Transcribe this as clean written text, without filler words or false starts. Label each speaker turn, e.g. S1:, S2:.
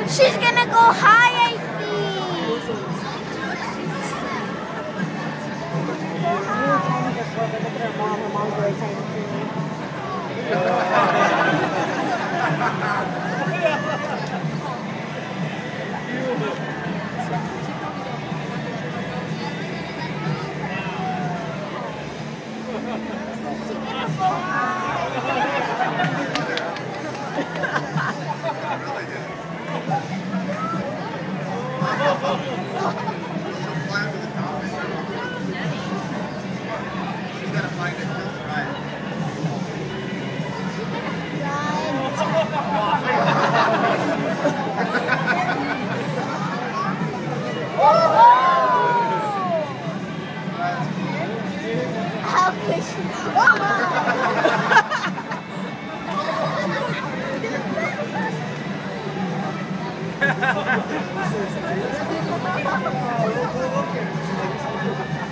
S1: She's gonna go high, I see.
S2: Her mom's really tiny too.
S1: How could she? Oh!